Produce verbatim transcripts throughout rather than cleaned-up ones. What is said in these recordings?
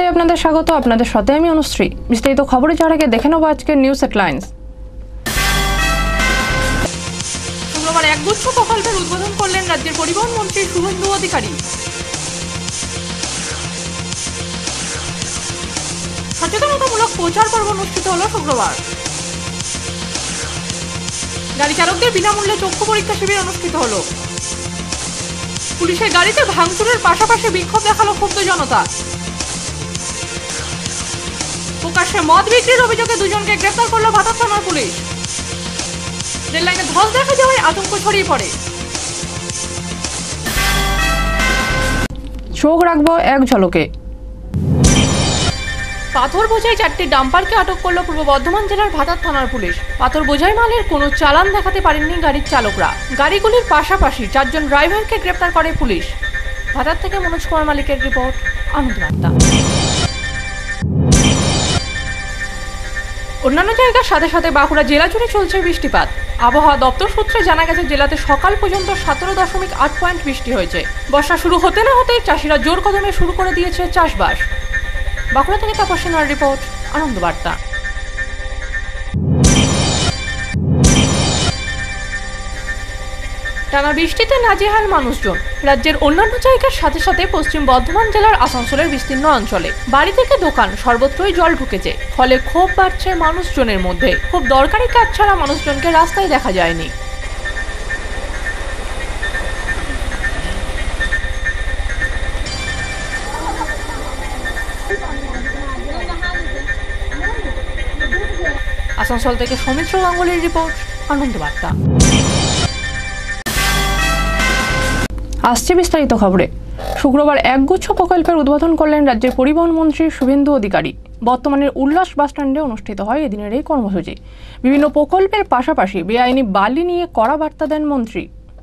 বার্তায় আপনাদের স্বাগত। আপনাদের সাথে আমি অনুশ্রী। বিস্তারিত খবরে যাওয়ার আগে দেখে নেব আজকের নিউজ হেডলাইন্স। শুক্রবার একগুচ্ছ প্রকল্পের উদ্বোধন করলেন রাজ্যের পরিবহন মন্ত্রী শুভেন্দু অধিকারী। সচেতনতামূলক প্রচার পর্ব অনুষ্ঠিত হল শুক্রবার। গাড়ি চালকদের বিনামূল্যে চক্ষু পরীক্ষা শিবির অনুষ্ঠিত হল। পুলিশের গাড়িতে ভাঙচুরের পাশাপাশি বিক্ষোভ দেখালো ক্ষুব্ধ জনতা। প্রকাশ্যে মদ বিক্রির অভিযোগে দুজনকে গ্রেফতার করল ভাতার থানার পুলিশ। রেল লাইনে ধস দেখা যাওয়ায় আতঙ্ক ছড়িয়ে পড়ে। চোখ রাখবো এক ঝলকে। পাথর বোঝাই চারটি ডাম্পারকে আটক করল পূর্ব বর্ধমান জেলার ভাতার থানার পুলিশ। পাথর বোঝাই মালের কোনো চালান দেখাতে পারেননি গাড়ির চালকরা। গাড়িগুলির পাশাপাশি চারজন ড্রাইভারকে গ্রেপ্তার করে পুলিশ। ভাতার থেকে মনোজ কুমার মালিকের রিপোর্ট, আনন্দ বার্তা। অন্যান্য জায়গার সাথে সাথে বাঁকুড়া জেলা জুড়ে চলছে বৃষ্টিপাত। আবহাওয়া দপ্তর সূত্রে জানা গেছে জেলাতে সকাল পর্যন্ত সতেরো দশমিক আট পয়েন্ট বৃষ্টি হয়েছে। বর্ষা শুরু হতে না হতেই চাষিরা জোর কদমে শুরু করে দিয়েছে চাষবাস। বাঁকুড়া থেকে তাপসীনার রিপোর্ট, আনন্দ বার্তা। টানা বৃষ্টিতে নাজেহাল মানুষজন। রাজ্যের অন্যান্য জায়গার সাথে সাথে পশ্চিম বর্ধমান জেলার আসানসোলের বিস্তীর্ণ অঞ্চলে বাড়ি থেকে দোকান সর্বত্রই জল ঢুকেছে। ফলে ক্ষোভ বাড়ছে মানুষজনের মধ্যে। খুব দরকারি কাজ ছাড়া মানুষজনকে রাস্তায় দেখা যায়নি। আসানসোল থেকে সৌমিত্র গাঙ্গুলির রিপোর্ট, আনন্দ বার্তা। আসছে বিস্তারিত খবরে। শুক্রবার একগুচ্ছ প্রকল্পের উদ্বোধন করলেন রাজ্যের পরিবহন মন্ত্রী শুভেন্দু অধিকারী। বর্তমানের উল্লাস বাসস্ট্যান্ডে অনুষ্ঠিত হয় এদিনের এই কর্মসূচি। বিভিন্ন প্রকল্পের পাশাপাশি বেআইনি বালি নিয়ে কড়া বার্তা দেন মন্ত্রী।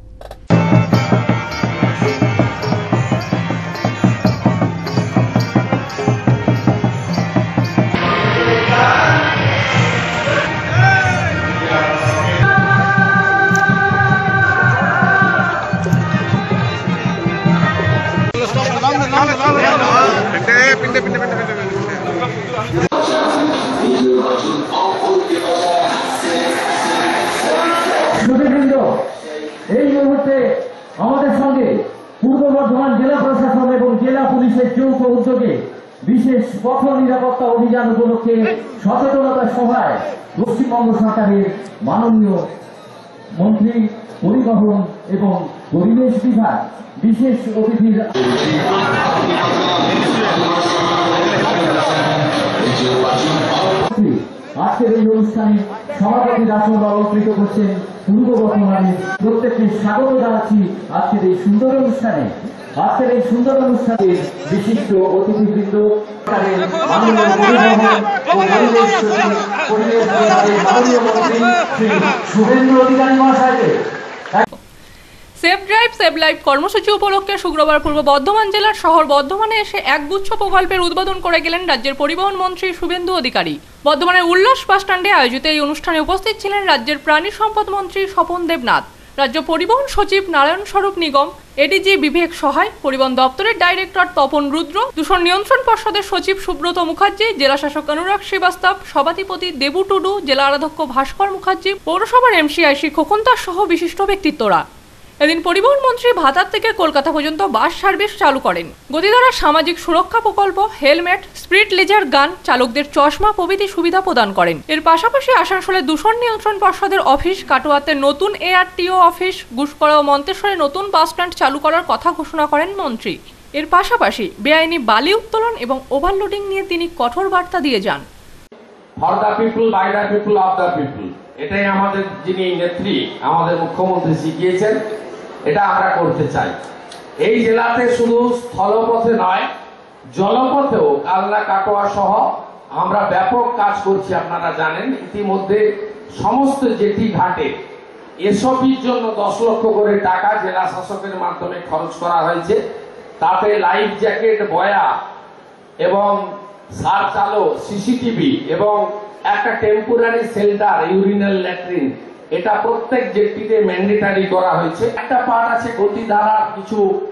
এই মুহূর্তে আমাদের সঙ্গে পূর্ব বর্ধমান জেলা প্রশাসন এবং জেলা পুলিশের যৌথ উদ্যোগে বিশেষ পথ নিরাপত্তা অভিযান উপলক্ষে সচেতনতা সভায় পশ্চিমবঙ্গ সরকারের মাননীয় মন্ত্রী পরিবহন এবং পরিবেশ বিভাগ বিশেষ অতিথির আজকের এই অনুষ্ঠানে সভাপতির আসন অলঙ্কৃত করছেন পূর্ব বর্ধমানের প্রত্যেককে স্বাগত জানাচ্ছি আজকের এই সুন্দর অনুষ্ঠানে। আজকের এই সুন্দর অনুষ্ঠানে বিশিষ্ট অতিথিবৃন্দ মাননীয় পরিবহন ও পরিবেশ পরিবেশ বিভাগের মাননীয় মন্ত্রী শ্রী শুভেন্দু অধিকারী মহাশয়কে। সেফ ড্রাইভ সেভ লাইফ কর্মসূচি উপলক্ষে শুক্রবার পূর্ব বর্ধমান জেলার শহর বর্ধমানে এসে একগুচ্ছ প্রকল্পের উদ্বোধন করে গেলেন রাজ্যের পরিবহন মন্ত্রী শুভেন্দু অধিকারী। বর্ধমানের উল্লাস বাসস্ট্যান্ডে আয়োজিত এই অনুষ্ঠানে উপস্থিত ছিলেন রাজ্যের প্রাণী সম্পদ মন্ত্রী স্বপন দেবনাথ, রাজ্য পরিবহন সচিব নারায়ণ স্বরূপ নিগম, এডিজি বিবেক সহায়, পরিবহন দপ্তরের ডাইরেক্টর তপন রুদ্র, দূষণ নিয়ন্ত্রণ পর্ষদের সচিব সুব্রত মুখার্জি, জেলাশাসক অনুরাগ শ্রীবাস্তব, সভাধিপতি দেবু টুডু, জেলা আরাধ্যক্ষ ভাস্কর মুখার্জি, পৌরসভার এমসিআইসি খোকন দাস সহ বিশিষ্ট ব্যক্তিত্বরা। এদিন পরিবহন মন্ত্রী ভাতার থেকে কলকাতা পর্যন্ত বাস সার্ভিস চালু করেন। গতিধারা সামাজিক সুরক্ষা প্রকল্প, হেলমেট, স্পিড লেজার গান, চালকদের চশমা প্রভৃতি সুবিধা প্রদান করেন। এর পাশাপাশি আসানসোলের দূষণ নিয়ন্ত্রণ পর্ষদের অফিস, কাটোয়াতে নতুন এআরটিও অফিস, গুসকরা ও মন্তেশ্বরে নতুন বাস স্ট্যান্ড চালু করার কথা ঘোষণা করেন মন্ত্রী। এর পাশাপাশি বেআইনি বালি উত্তোলন এবং ওভারলোডিং নিয়ে তিনি কঠোর বার্তা দিয়ে যান। For the people, by the people, of the people, এটাই আমাদের যিনি নেত্রী আমাদের মুখ্যমন্ত্রী শিখিয়েছেন, এটা আমরা করতে চাই। এই জেলাতে শুধু স্থলপথে নয়, জলপথেও কালনা কাটোয়া সহ আমরা ব্যাপক কাজ করছি। আপনারা জানেন ইতিমধ্যে সমস্ত জেটি ঘাটে এসপির জন্য দশ লক্ষ করে টাকা জেলা শাসকের মাধ্যমে খরচ করা হয়েছে। তাতে লাইফ জ্যাকেট, বয়া এবং সার্চ আলো, সিসিটিভি এবং একটা টেম্পোরারি শেল্টার, ইউরিনাল ল্যাট্রিন, এটা প্রত্যেক জেটিতে ম্যান্ডেটারি করা হয়েছে। একটা পার্ট আছে গতিধারার কিছু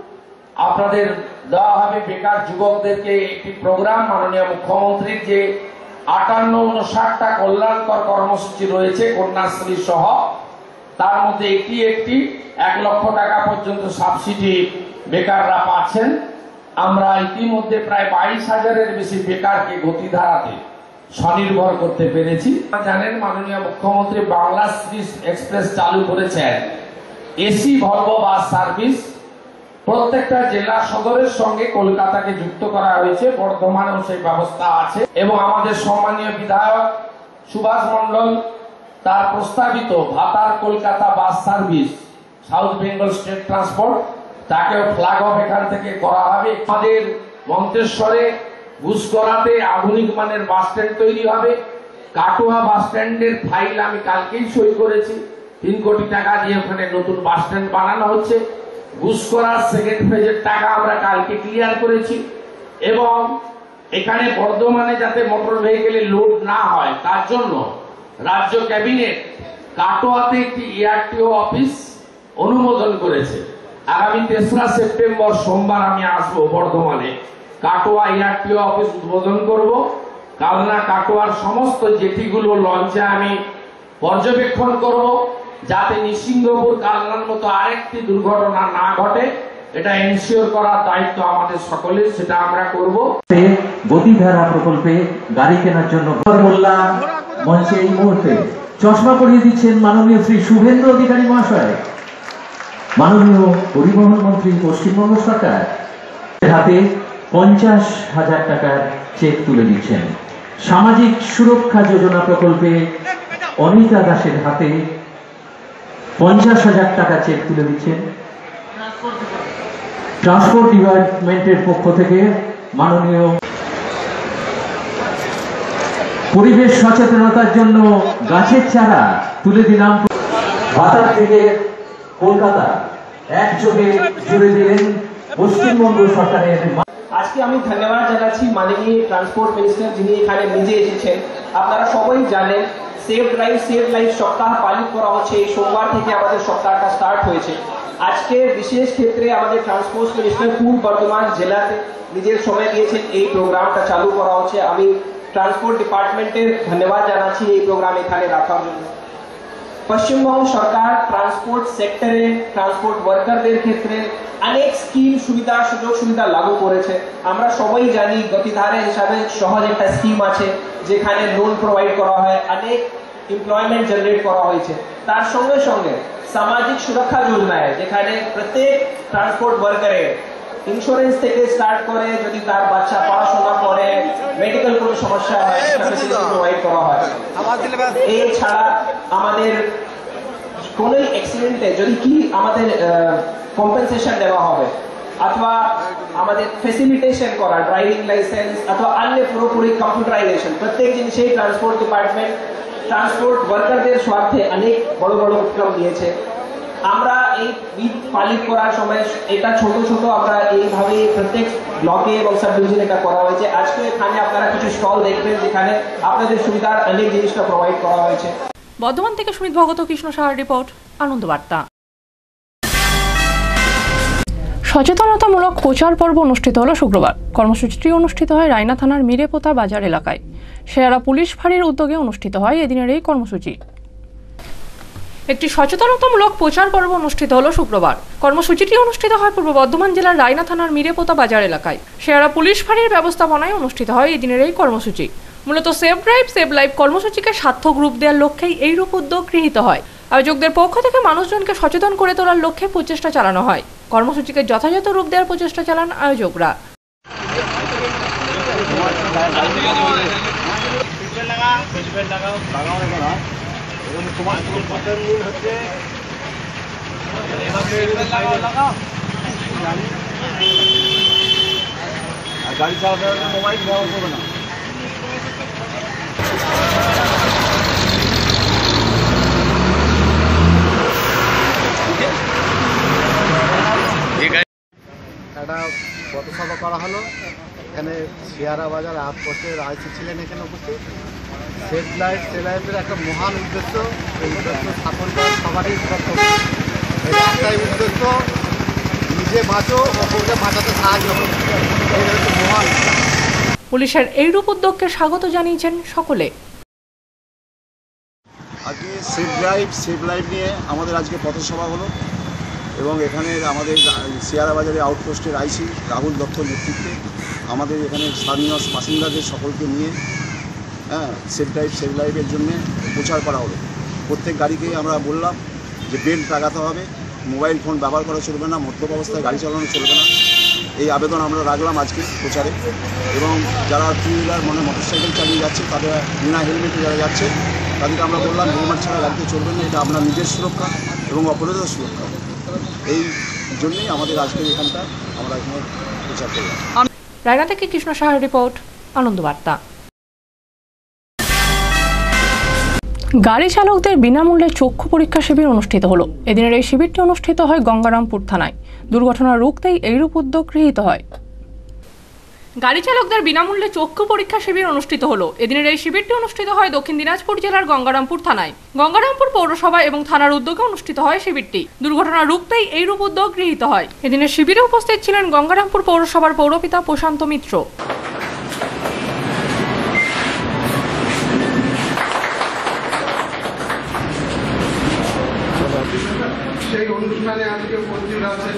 আপনাদের দেওয়া হবে বেকার যুবকদেরকে একটি প্রোগ্রাম, মাননীয় মুখ্যমন্ত্রীর যে আটান্ন উনষাটটা কল্যাণকর কর্মসূচি রয়েছে কন্যাশ্রী সহ, তার মধ্যে এটি একটি এক লক্ষ টাকা পর্যন্ত সাবসিডি বেকাররা পাচ্ছেন। আমরা ইতিমধ্যে প্রায় বাইশ হাজারের বেশি বেকারকে গতিধারাতে স্বনির্ভর করতে পেরেছি। জানেন মাননীয় মুখ্যমন্ত্রী বাংলাশ্রী এক্সপ্রেস চালু করেছেন, এসি ভলভো বাস সার্ভিস প্রত্যেকটা জেলা সদরের সঙ্গে কলকাতাকে যুক্ত করা হয়েছে, বর্ধমানেও সেই ব্যবস্থা আছে। এবং আমাদের সম্মানীয় বিধায়ক সুভাষ মণ্ডল তার প্রস্তাবিত Bhatar Kolkata bus service South Bengal state transport, তাকেও ফ্ল্যাগ অফ এখান থেকে করা হবে। আমাদের মন্তেশ্বরে ঘুষকরাতে আধুনিক মানের বাস স্ট্যান্ড তৈরি হবে। কাটোয়া বাস স্ট্যান্ডের ফাইল আমি কালকেই সই করেছি, তিন কোটি টাকা দিয়ে ওখানে নতুন বাস স্ট্যান্ড বানানো হচ্ছে। ঘুষকরার সেকেন্ড ফেজের টাকা আমরা কালকে ক্লিয়ার করেছি। এবং এখানে বর্ধমানে যাতে মোটর ভেহিকেলে লোড না হয় তার জন্য রাজ্য ক্যাবিনেট কাটোয়াতে একটি এআরটিও অফিস অনুমোদন করেছে। আগামী তেসরা সেপ্টেম্বর সোমবার আমি আসবো বর্ধমানে, কাটোয়া এআরটিও অফিস উদ্বোধন করব। কালনা কাটোয়ার সমস্ত জেটিগুলো লঞ্চে আমি পর্যবেক্ষণ করব, যাতে নিসিংহপুর কালনার মতো আরেকটি দুর্ঘটনা না ঘটে, এটা এনশিওর করার দায়িত্ব আমাদের সকলের, সেটা আমরা করব। গতিধারা প্রকল্পে গাড়ি কেনার জন্য মোল্লা মঞ্চে এই মুহূর্তে চশমা পরিয়ে দিচ্ছেন মাননীয় শ্রী শুভেন্দু অধিকারী মহাশয়, মাননীয় পরিবহন মন্ত্রী পশ্চিমবঙ্গ সরকার হাতে পঞ্চাশ হাজার টাকার চেক তুলে দিচ্ছেন। সামাজিক সুরক্ষা যোজনা প্রকল্পে অনিতা দাসের হাতে পঞ্চাশ হাজার টাকা চেক তুলে দিচ্ছেন। ট্রান্সপোর্ট ডিপার্টমেন্টের পক্ষ থেকে মাননীয় পরিবেশ সচেতনতার জন্য গাছের চারা তুলে দিলাম। ভাতার থেকে কলকাতা একযোগে জুড়ে দিলেন পশ্চিমবঙ্গ সরকারের। আজকে আমি ধন্যবাদ জানাচ্ছি মাননীয় ট্রান্সপোর্ট মিনিস্টার, যিনি এখানে নিজে এসেছেন। আপনারা সবাই জানেন সেভ ড্রাইভ সেভ লাইফ সপ্তাহ পালিত করা হচ্ছে। এই সোমবার থেকে আমাদের সপ্তাহটা স্টার্ট হয়েছে। আজকে বিশেষ ক্ষেত্রে আমাদের ট্রান্সপোর্ট মিনিস্টার পূর্ব বর্ধমান জেলাতে নিজের সময় দিয়েছেন, এই প্রোগ্রামটা চালু করা হচ্ছে। আমি ট্রান্সপোর্ট ডিপার্টমেন্টের ধন্যবাদ জানাচ্ছি এই প্রোগ্রাম এখানে রাখার জন্য। পশ্চিমবঙ্গ সরকার ট্রান্সপোর্ট সেক্টরে ট্রান্সপোর্ট ওয়ার্কারদের ক্ষেত্রে অনেক স্কিম সুবিধা সুযোগ সুবিধা লাগু করেছে। আমরা সবাই জানি গতিধারা হিসাবে সহজ একটা স্কিম আছে, যেখানে লোন প্রোভাইড করা হয়, অনেক এমপ্লয়মেন্ট জেনারেট করা হয়েছে। তার সঙ্গে সঙ্গে সামাজিক সুরক্ষা যোজনায়, যেখানে প্রত্যেক ট্রান্সপোর্ট ওয়ার্কারের ইন্স্যুরেন্স থেকে স্টার্ট করে যদি তার বাচ্চা পড়াশোনা করে, মেডিকেল কোনো সমস্যা হয়, প্রোভাইড করা হয়। এছাড়া আমাদের কোন অ্যাক্সিডেন্টে যদি কি আমাদের কম্পেনসেশন দেওয়া হবে, অথবা আমাদের ফেসিলিটেশন করা, ড্রাইভিং লাইসেন্স অথবা অন্য পুরোপুরি কম্পিউটারাইজেশন, প্রত্যেক জিনিসেই ট্রান্সপোর্ট ডিপার্টমেন্ট ট্রান্সপোর্ট ওয়ার্কারদের স্বার্থে অনেক বড় বড় উদ্যম নিয়েছে। আমরা এই ঈদ পালিত করার সময় এটা ছোট ছোট আমরা এইভাবে প্রত্যেক ব্লকে এবং সাব ডিভিশনে এটা করা হয়েছে। আজকে এখানে আপনারা কিছু স্টল দেখবেন, যেখানে আপনাদের সুবিধার অনেক জিনিসটা প্রোভাইড করা হয়েছে। বর্ধমান থেকে সুমিত ভগত, কৃষ্ণ সাহার রিপোর্ট, আনন্দ বার্তা। সচেতনতামূলক প্রচার পর্ব অনুষ্ঠিত হলো শুক্রবার। কর্মসূচিটি অনুষ্ঠিত হয় রায়না থানার মিরেপোতা বাজার এলাকায়। শেয়ারা পুলিশ ফাঁড়ির উদ্যোগে অনুষ্ঠিত হয় এদিনের এই কর্মসূচি। একটি সচেতনতামূলক প্রচার পর্ব অনুষ্ঠিত হলো শুক্রবার। কর্মসূচিটি অনুষ্ঠিত হয় পূর্ব বর্ধমান জেলার রায়না থানার মিরেপোতা বাজার এলাকায়। শেয়ারা পুলিশ ফাঁড়ির ব্যবস্থাপনায় অনুষ্ঠিত হয় এদিনের এই কর্মসূচি। মূলত সেভ ড্রাইভ সেভ লাইফ কর্মসূচিকে সার্থক রূপ দেওয়ার লক্ষ্যেই এইরূপ উদ্যোগ গৃহীত হয়। আয়োজকদের পক্ষ থেকে মানুষজনকে সচেতন করে তোলার লক্ষ্যে প্রচেষ্টা চালানো হয়। কর্মসূচিকে যথাযথ রূপ দেওয়ার প্রচেষ্টা চালান আয়োজকরা। গাড়ি চালাতে মোবাইল ব্যবহার করবে না। একটা পথসভা করা হলো, এখানে শেয়ারা বাজার আউটপোস্টের আইসি ছিলেন এখানে উপস্থিত। সেভ লাইফ সেভ লাইফের একটা মহান উদ্দেশ্য, এই উদ্দেশ্য স্থাপন করা সবারই কর্তব্য। এই একটাই উদ্দেশ্য, নিজে বাঁচো, অপরকে বাঁচাতে সাহায্য করো, এটা হচ্ছে মহান। পুলিশের এইরূপ উদ্যোগকে স্বাগত জানিয়েছেন সকলে। আজকে সেফ ড্রাইভ সেফ লাইফ নিয়ে আমাদের আজকে পথসভা হলো এবং এখানে আমাদের শিয়ারা বাজারে আউটপোস্টের আইসি রাহুল দত্তর নেতৃত্বে আমাদের এখানে স্থানীয় বাসিন্দাদের সকলকে নিয়ে হ্যাঁ সেফ ড্রাইভ সেফ লাইফের জন্যে প্রচার করা হলো। প্রত্যেক গাড়িকে আমরা বললাম যে বেল্ট লাগাতে হবে, মোবাইল ফোন ব্যবহার করা চলবে না, মদ্যপ অবস্থায় গাড়ি চালানো চলবে না, এই আবেদন আমরা রাখলাম আজকে প্রচারে। এবং যারা টু হুইলার মানে মোটরসাইকেল চালিয়ে যাচ্ছে, তাদের বিনা হেলমেটে যারা যাচ্ছে তাদেরকে আমরা বললাম হেলমেট ছাড়া গাড়িতে চলবে না, এটা আপনার নিজের সুরক্ষা এবং অপরাধের সুরক্ষা। এই জন্যই আমাদের আজকের এখানটা আমরা এখানে প্রচার করলাম। রায়গঞ্জ থেকে কৃষ্ণ সাহার রিপোর্ট, আনন্দবার্তা। গাড়ি চালকদের বিনামূল্যে চক্ষু পরীক্ষা শিবির অনুষ্ঠিত হলো। এদিনের এই শিবিরটি অনুষ্ঠিত হয় গঙ্গারামপুর থানায়। দুর্ঘটনা রুখতেই এইরূপ উদ্যোগ গৃহীত হয়। গাড়ি চালকদের বিনামূল্যে চক্ষু পরীক্ষা শিবির অনুষ্ঠিত হলো। এদিনের এই শিবিরটি অনুষ্ঠিত হয় দক্ষিণ দিনাজপুর জেলার গঙ্গারামপুর থানায়। গঙ্গারামপুর পৌরসভা এবং থানার উদ্যোগে অনুষ্ঠিত হয় শিবিরটি। দুর্ঘটনা রুখতেই এইরূপ উদ্যোগ গৃহীত হয়। এদিনের শিবিরে উপস্থিত ছিলেন গঙ্গারামপুর পৌরসভার পৌরপিতা প্রশান্ত মিত্র। সেই অনুষ্ঠানে আজকে উপস্থিত আছেন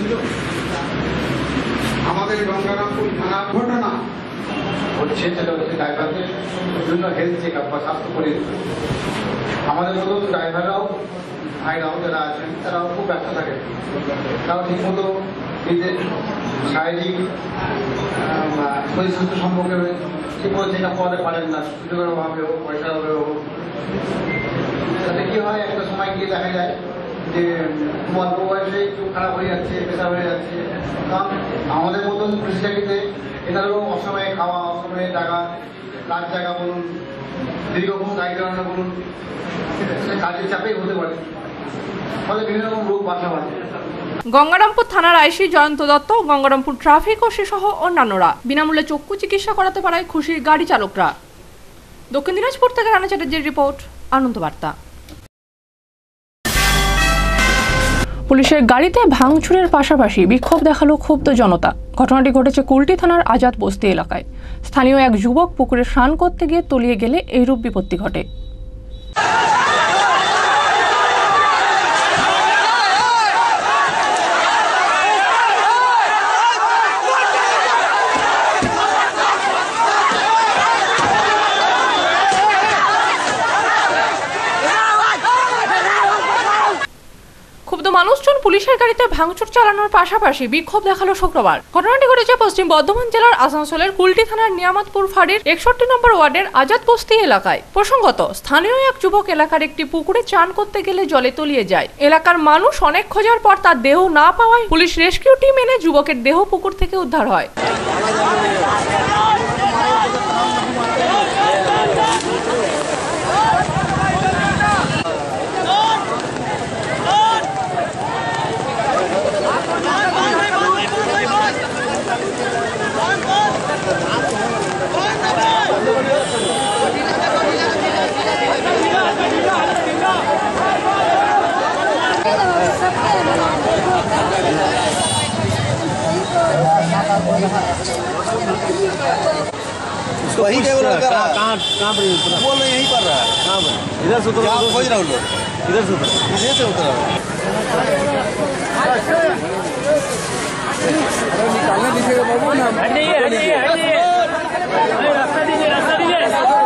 আমাদের গঙ্গারামপুর থানা। ঘটনা হচ্ছে সেটা হচ্ছে ড্রাইভারদের জন্য হেলথ চেক আপ বা স্বাস্থ্য পরীক্ষা। আমাদের মতো ড্রাইভাররাও ভাইরাও যারা আছেন তারাও খুব ব্যস্ত থাকে, তারাও ঠিকমতো নিজের শারীরিক শরীর স্বাস্থ্য সম্পর্কে ঠিকমতো চেক আপ করাতে পারেন না, সুযোগের অভাবে হোক, পয়সার অভাবে হোক। তাতে কি হয়, একটা সময় গিয়ে দেখা যায় যে অল্প বয়সে একটু খারাপ হয়ে যাচ্ছে, পেশা হয়ে যাচ্ছে। কারণ আমাদের মতন পুলিশ চাকরিতে এনারও অসময়ে খাওয়া, অসময়ে টাকা, রাত জায়গা বলুন, দীর্ঘক্ষণ গাড়ি চালানো বলুন, কাজের চাপেই হতে পারে, ফলে বিভিন্ন রকম রোগ বাসা বাঁধে। গঙ্গারামপুর থানার IC Jayanta Dutta, Gangarampur traffic OC সহ অন্যান্যরা বিনামূল্যে চক্ষু চিকিৎসা করাতে পারায় খুশি গাড়ি চালকরা। দক্ষিণ দিনাজপুর থেকে রানা চ্যাটার্জির রিপোর্ট, আনন্দবার্তা। পুলিশের গাড়িতে ভাঙচুরের পাশাপাশি বিক্ষোভ দেখালো ক্ষুব্ধ জনতা। ঘটনাটি ঘটেছে কুলটি থানার আজাদ বস্তি এলাকায়। স্থানীয় এক যুবক পুকুরে স্নান করতে গিয়ে তলিয়ে গেলে এইরূপ বিপত্তি ঘটে। মানুষজন পুলিশের গাড়িতে ভাঙচুর চালানোর পাশাপাশি বিক্ষোভ দেখালো শুক্রবার। ঘটনাটি ঘটেছে পশ্চিম বর্ধমান জেলার আসানসোলের কুলটি থানার নিয়ামতপুর ফাঁড়ির একষট্টি নম্বর ওয়ার্ডের আজাদ বস্তি এলাকায়। প্রসঙ্গত, স্থানীয় এক যুবক এলাকার একটি পুকুরে চান করতে গেলে জলে তলিয়ে যায়। এলাকার মানুষ অনেক খোঁজার পর তার দেহ না পাওয়ায় পুলিশ রেস্কিউ টিম এনে যুবকের দেহ পুকুর থেকে উদ্ধার হয়। वही कहाँ कहाँ कहाँ पर बोल रहे यहीं पर रहा है। कहाँ पर? इधर से उतर खोज रहा हूँ लोग, इधर से उतर इधर से उतर निकालने दीजिएगा बाबू ना। हटिए हटिए हटिए, रास्ता दीजिए रास्ता दीजिए।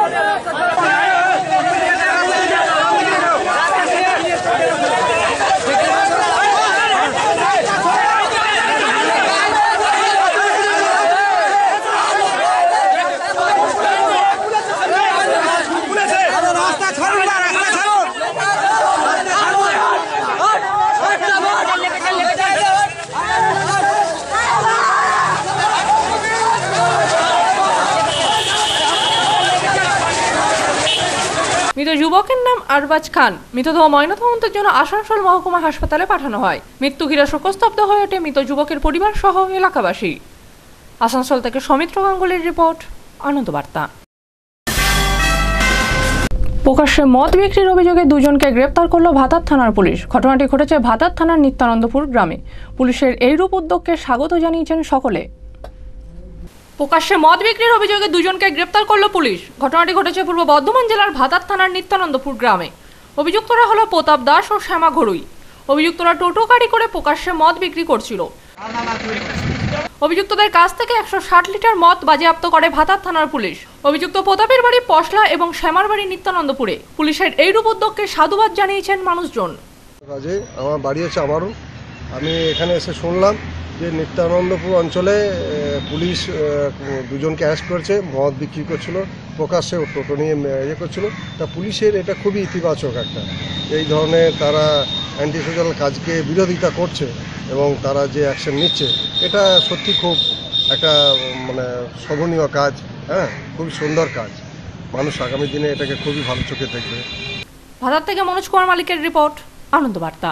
মৃত যুবকের নাম আরবাজ খান। মৃতদেহ ময়নাতদন্তের জন্য আসানসোল মহকুমা হাসপাতালে পাঠানো হয়। মৃত্যু ঘিরে শোকস্তব্ধ হয়ে ওঠে মৃত যুবকের পরিবার সহ এলাকাবাসী। আসানসোল থেকে সৌমিত্র গাঙ্গুলির রিপোর্ট, আনন্দবার্তা। প্রকাশ্যে মদ বিক্রির অভিযোগে দুজনকে গ্রেপ্তার করল ভাতার থানার পুলিশ। ঘটনাটি ঘটেছে ভাতার থানার নিত্যানন্দপুর গ্রামে। পুলিশের এইরূপ উদ্যোগকে স্বাগত জানিয়েছেন সকলে। প্রকাশ্যে মদ বিক্রির অভিযোগে দুজনকে গ্রেপ্তার করল পুলিশ। ঘটনাটি ঘটেছে পূর্ব বর্ধমান জেলার ভাতার থানার নিত্যানন্দপুর গ্রামে। অভিযুক্তরা হলো প্রতাপ দাস ও শ্যামা ঘড়ুই। অভিযুক্তরা টোটো গাড়ি করে প্রকাশ্যে মদ বিক্রি করছিল। অভিযুক্তদের কাছ থেকে একশো ষাট লিটার মদ বাজেয়াপ্ত করে ভাতার থানার পুলিশ। অভিযুক্ত প্রতাপের বাড়ি পশলা এবং শ্যামার বাড়ি নিত্যানন্দপুরে। পুলিশের এইরূপ উদ্যোগকে সাধুবাদ জানিয়েছেন মানুষজন। কাজে আমার বাড়ি আছে, আমারও আমি এখানে এসে শুনলাম যে নিত্যানন্দপুর অঞ্চলে পুলিশ দুজনকে অ্যারেস্ট করেছে, মদ বিক্রি করছিল, প্রকাশ্যে টোটো নিয়ে ইয়ে করছিল। তা পুলিশের এটা খুবই ইতিবাচক একটা, এই ধরনের তারা অ্যান্টি সোশ্যাল কাজকে বিরোধিতা করছে এবং তারা যে অ্যাকশন নিচ্ছে এটা সত্যি খুব একটা মানে শোভনীয় কাজ। হ্যাঁ, খুব সুন্দর কাজ। মানুষ আগামী দিনে এটাকে খুবই ভালো চোখে দেখবে। ভাতার থেকে মনোজ কুমার মালিকের রিপোর্ট, আনন্দ বার্তা।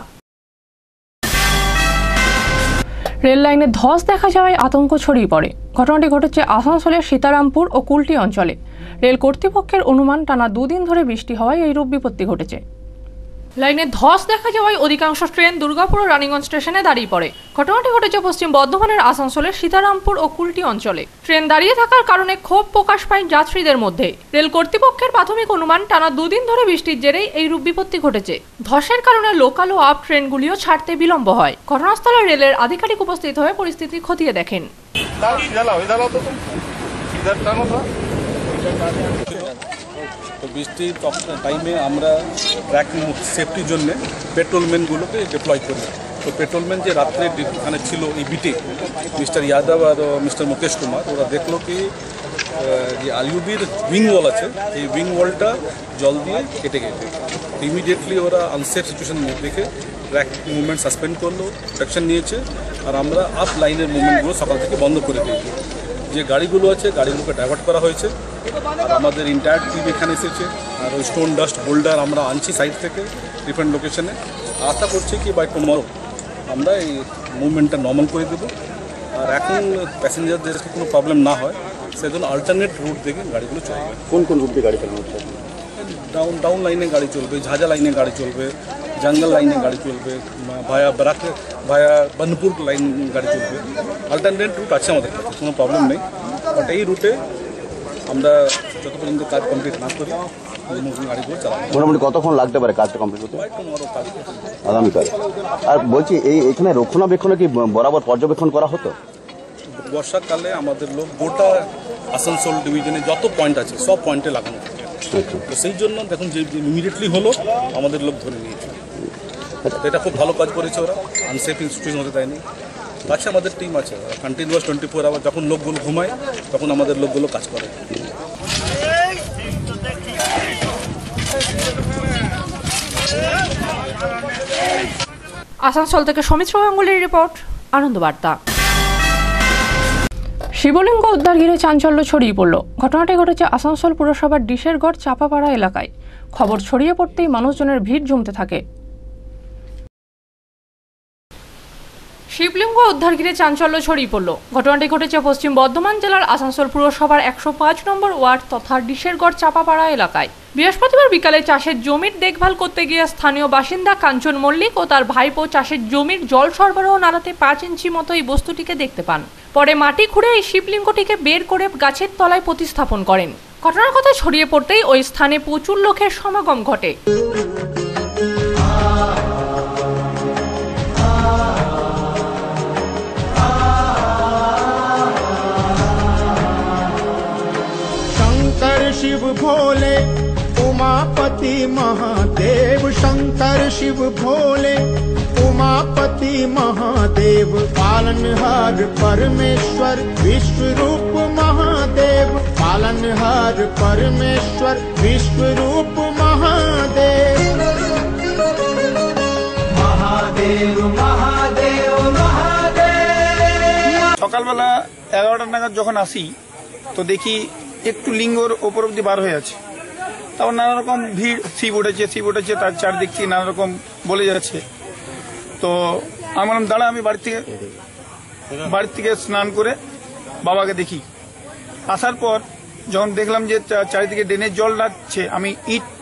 রেল লাইনে ধস দেখা যাওয়ায় আতঙ্ক ছড়িয়ে পড়ে। ঘটনাটি ঘটেছে আসানসোলের সীতারামপুর ও কুলটি অঞ্চলে। রেল কর্তৃপক্ষের অনুমান টানা দুদিন ধরে বৃষ্টি হওয়ায় এই রূপ বিপত্তি ঘটেছে। লাইনে ধস দেখা যাওয়ায় অধিকাংশ ট্রেন দুর্গাপুর ও রানীগঞ্জ স্টেশনে দাঁড়িয়ে পড়ে। ঘটনাটি ঘটেছে পশ্চিম বর্ধমানের আসানসোলের সীতারামপুর ও কুলটি অঞ্চলে। ট্রেন দাঁড়িয়ে থাকার কারণে ক্ষোভ প্রকাশ পায় যাত্রীদের মধ্যে। রেল কর্তৃপক্ষের প্রাথমিক অনুমান টানা দুদিন ধরে বৃষ্টির জেরেই এই রূপ বিপত্তি ঘটেছে। ধসের কারণে লোকাল ও আপ ট্রেনগুলিও ছাড়তে বিলম্ব হয়। ঘটনাস্থলে রেলের আধিকারিক উপস্থিত হয়ে পরিস্থিতি খতিয়ে দেখেন। তো বৃষ্টির টাইমে আমরা ট্র্যাক সেফটির জন্য পেট্রোলম্যানগুলোকে ডিপ্লয় করি। তো পেট্রোলম্যান যে রাত্রে এখানে ছিল এই বিটে মিস্টার যাদব আর মিস্টার মুকেশ কুমার, ওরা দেখলো কি যে আইইউবির উইং ওয়াল আছে, এই উইং ওয়ালটা জল দিয়ে কেটে গেছে। ইমিডিয়েটলি ওরা আনসেফ সিচুয়েশন দেখে ট্র্যাক মুভমেন্ট সাসপেন্ড করলো, অ্যাকশন নিয়েছে। আর আমরা আপ লাইনের মুভমেন্টগুলো সকাল থেকে বন্ধ করে দিয়েছি। যে গাড়িগুলো আছে গাড়িগুলোকে ডাইভার্ট করা হয়েছে। আর আমাদের ইন্টায়ার টিম এখানে এসেছে। আর ওই স্টোন ডাস্ট বোল্ডার আমরা আনছি সাইড থেকে ডিফারেন্ট লোকেশনে। আশা করছি কি বাই টুমরো আমরা এই মুভমেন্টটা নর্মাল করে দেবো। আর এখন প্যাসেঞ্জারদের কোনো প্রবলেম না হয় সেজন্য অল্টারনেট রুট থেকে গাড়িগুলো চলবে। কোন কোন রুট দিয়ে গাড়ি চালানো হচ্ছে? ডাউন ডাউন লাইনে গাড়ি চলবে, ঝাঁঝা লাইনে গাড়ি চলবে, জঙ্গল লাইনে গাড়ি চলবে, via Barak via Banpur line গাড়ি চলবে। অল্টারনেট রুট আছে আমাদের কাছে, কোনো প্রবলেম নেই। বাট এই রুটে আমরা যত পর্যন্ত কাজ কমপ্লিট না করি গাড়িগুলো চালাবো। মোটামুটি কতক্ষণ লাগতে পারে কাজটা কমপ্লিট করতে? কাজ আগামীকাল। আর বলছি এই এখানে রক্ষণাবেক্ষণে কি বরাবর পর্যবেক্ষণ করা হতো? বর্ষাকালে আমাদের লোক গোটা আসানসোল ডিভিশনে যত পয়েন্ট আছে সব পয়েন্টে লাগানো থাকে। তো সেই জন্য দেখুন যে ইমিডিয়েটলি হলো আমাদের লোক ধরে নিয়েছে। এটা খুব ভালো কাজ করেছে ওরা, আনসেফ সিচুয়েশন হতে দেয়নি। কাছে আমাদের টিম আছে, কন্টিনিউয়াস টোয়েন্টি ফোর আওয়ার যখন লোকগুলো ঘুমায় তখন আমাদের লোকগুলো কাজ করে। আসানসোল থেকে সমিত্র গাঙ্গুলির রিপোর্ট, আনন্দ বার্তা। শিবলিঙ্গ উদ্ধার ঘিরে চাঞ্চল্য ছড়িয়ে পড়ল। ঘটনাটি ঘটেছে আসানসোল পুরসভার ডিশেরগড় চাপাপাড়া এলাকায়। খবর ছড়িয়ে পড়তেই মানুষজনের ভিড় জমতে থাকে। শিবলিঙ্গ উদ্ধার ঘিরে চাঞ্চল্য ছড়িয়ে পড়ল। ঘটনাটি ঘটেছে পশ্চিম বর্ধমান জেলার আসানসোল পুরসভার একশো পাঁচ নম্বর ওয়ার্ড তথা ডিশেরগড় চাপাপাড়া এলাকায়। বৃহস্পতিবার বিকালে চাষের জমির দেখভাল করতে গিয়ে স্থানীয় বাসিন্দা কাঞ্চন মল্লিক ও তার ভাইপো চাষের জমির জল সরবরাহ নালাতে পাঁচ ইঞ্চি মতো এই বস্তুটিকে দেখতে পান। পরে মাটি খুঁড়ে এই শিবলিঙ্গটিকে বের করে গাছের তলায় প্রতিস্থাপন করেন। ঘটনার কথা ছড়িয়ে পড়তেই ওই স্থানে প্রচুর লোকের সমাগম ঘটে। शंकर शिव भोले उमापति महादेव, शंकर शिव भोले उमापति महादेव, पालनहार परमेश्वर विश्व रूप महादेव, पालनहार परमेश्वर विश्व रूप महादेव, महादेव महादेव महादेव। সকালবেলা এগারোটা নাগাদ যখন আসি তো দেখি একটু লিঙ্গর ওপর অব্দি বার হয়ে আছে। তারপর নানা রকম ভিড়, শিব উঠেছে শিব উঠেছে তার চারদিক থেকে নানা রকম বলে যাচ্ছে। তো আমি বললাম দাঁড়া, আমি বাড়ি থেকে বাড়ির থেকে স্নান করে বাবাকে দেখি। আসার পর যখন দেখলাম যে চারিদিকে ড্রেনের জল লাগছে, আমি ইট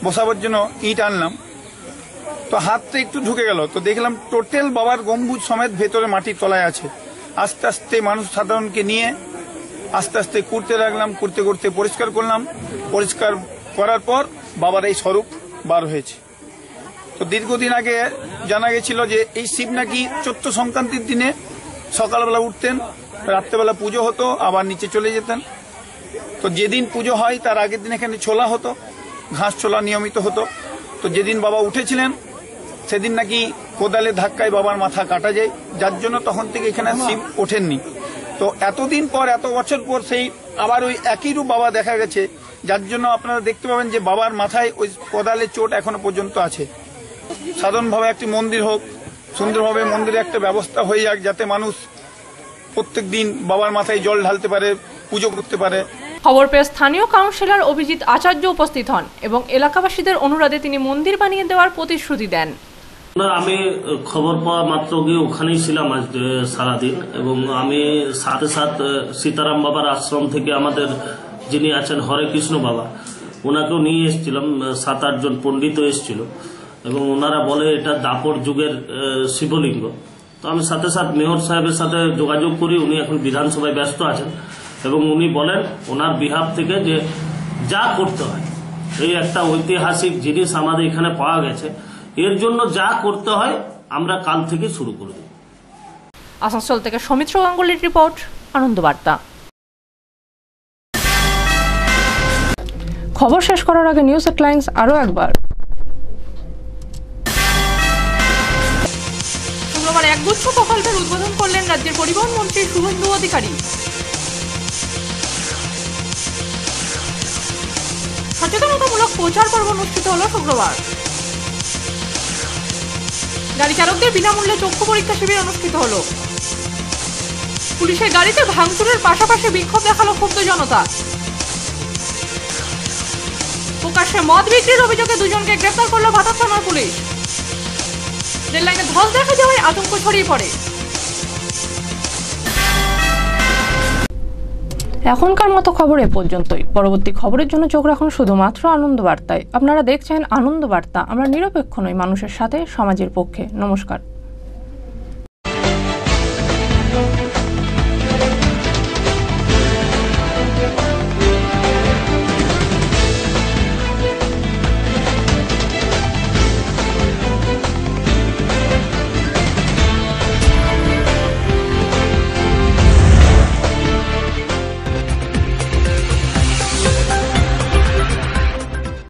বসাবার জন্য ইট আনলাম, তো হাতটা একটু ঢুকে গেল, তো দেখলাম টোটাল বাবার গম্বুজ সমেত ভেতরে মাটির তলায় আছে। আস্তে আস্তে মানুষ সাধারণকে নিয়ে আস্তে আস্তে কুড়তে লাগলাম, কুড়তে কুড়তে পরিষ্কার করলাম। পরিষ্কার করার পর বাবার এই স্বরূপ বার হয়েছে। তো দীর্ঘদিন আগে জানা গেছিল যে এই শিব নাকি চৈত্র সংক্রান্তির দিনে সকালবেলা উঠতেন, রাত্রেবেলা পুজো হতো, আবার নিচে চলে যেতেন। তো যেদিন পুজো হয় তার আগের দিন এখানে ছোলা হতো, ঘাস ছোলা নিয়মিত হতো। তো যেদিন বাবা উঠেছিলেন সেদিন নাকি কোদালে ধাক্কায় বাবার মাথা কাটা যায়, যার জন্য তখন থেকে এখানে শিব ওঠেননি। তো এতদিন পর, এত বছর পর সেই আবার ওই একই রূপ বাবা দেখা গেছে, যার জন্য আপনারা দেখতে পাবেন যে বাবার মাথায় ওই কোদালের চোট এখনো পর্যন্ত আছে। সাধারণভাবে একটি মন্দির হোক, সুন্দরভাবে মন্দিরে একটা ব্যবস্থা হয়ে যাক, যাতে মানুষ প্রত্যেক দিন বাবার মাথায় জল ঢালতে পারে, পুজো করতে পারে। খবর পেয়ে স্থানীয় কাউন্সিলর অভিজিৎ আচার্য উপস্থিত হন এবং এলাকাবাসীদের অনুরোধে তিনি মন্দির বানিয়ে দেওয়ার প্রতিশ্রুতি দেন। আমি খবর পাওয়া মাত্র গিয়ে ওখানেই ছিলাম আজ সারাদিন, এবং আমি সাথে সাথে সীতারাম বাবার আশ্রম থেকে আমাদের যিনি আছেন হরে কৃষ্ণ বাবা, ওনাকেও নিয়ে এসেছিলাম। সাত আটজন পণ্ডিতও এসেছিল এবং ওনারা বলে এটা দাপর যুগের শিবলিঙ্গ। তো আমি সাথে সাথে মেয়র সাহেবের সাথে যোগাযোগ করি, উনি এখন বিধানসভায় ব্যস্ত আছেন এবং উনি বলেন ওনার বিহাফ থেকে যে যা করতে হয়, এই একটা ঐতিহাসিক জিনিস আমাদের এখানে পাওয়া গেছে, এর জন্য যা করতে হয় আমরা কাল থেকে শুরু করে দেব। আসানসোল থেকে সৌমিত্র গাঙ্গুলির রিপোর্ট, আনন্দ বার্তা। খবর শেষ করার আগে নিউজ হেডলাইন্স আরও একবার। শুক্রবার একগুচ্ছ প্রকল্পের উদ্বোধন করলেন রাজ্যের পরিবহন মন্ত্রী শুভেন্দু অধিকারী। সচেতনতামূলক প্রচার পর্ব অনুষ্ঠিত হল শুক্রবার। গাড়ি চালকদের বিনামূল্যে চক্ষু পরীক্ষা শিবির অনুষ্ঠিত হল। পুলিশের গাড়িতে ভাঙচুরের পাশাপাশি বিক্ষোভ দেখালো ক্ষুব্ধ জনতা। প্রকাশ্যে মদ বিক্রির অভিযোগে দুজনকে গ্রেফতার করল ভাতার থানার পুলিশ। রেল লাইনে ধস দেখা যাওয়ায় আতঙ্ক ছড়িয়ে পড়ে। এখনকার মতো খবর এ পর্যন্তই। পরবর্তী খবরের জন্য চোখ রাখুন শুধুমাত্র আনন্দ বার্তায়। আপনারা দেখছেন আনন্দ বার্তা, আমরা নিরপেক্ষ নই, মানুষের সাথে, সমাজের পক্ষে। নমস্কার।